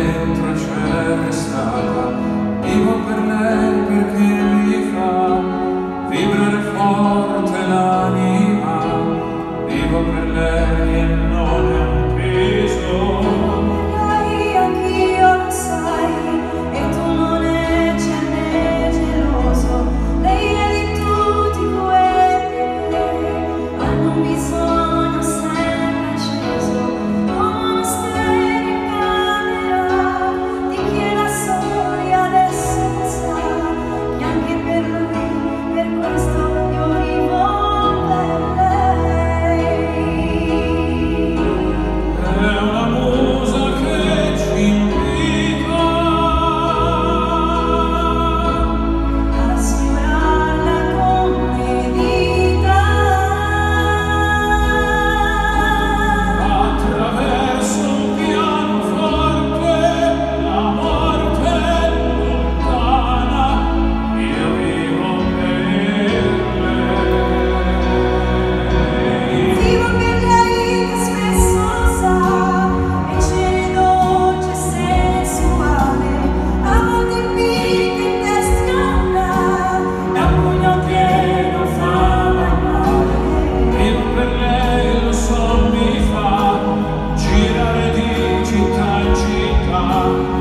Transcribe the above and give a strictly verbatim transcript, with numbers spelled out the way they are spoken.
dentro c'è restata, vivo per lei perché mi fa vibrare forte l'anima, vivo per lei e non è un peso. Lei anch'io lo sai, e tu non ne ce n'è geloso. Lei è di tutti quelli che hanno un bisogno sempre acceso, come uno stelo in camera di chi la soglia adesso sa che anche per lui, per questo io vivo per lei. È una musa che ci invita A sfiorarla con le dita, attraverso un pianoforte, la morte è lontana, io vivo per lei. vivo per lei che spesso sa e c'è dolce sensuale, a volte invita in testa da un pugno che non fa mai male. Vivo per lei, lo so, mi fa girare di città in città.